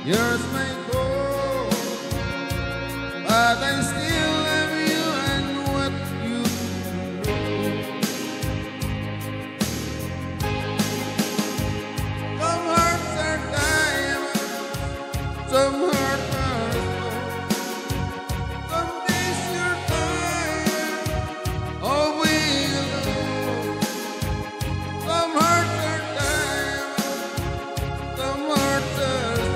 Years may go, but I still love you and what you know. Some hearts are diamonds, some hearts are gold. Some days you're tired, oh we alone. Some hearts are diamonds, some hearts are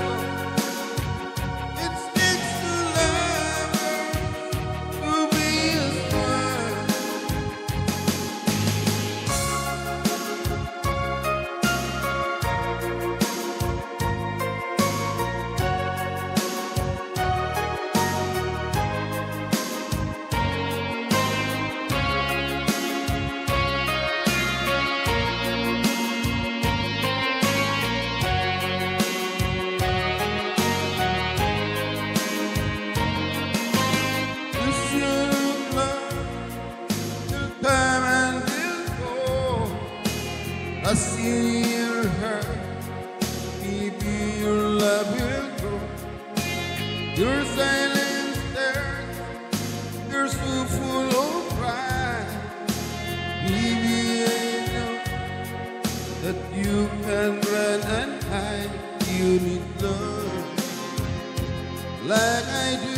I see your heart, maybe your love will grow. Your silence there, you're so full of pride. Maybe I know that you can run and hide. You need love like I do.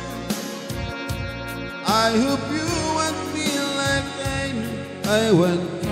I hope you want me like I know I want you.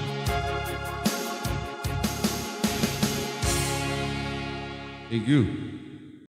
Thank you.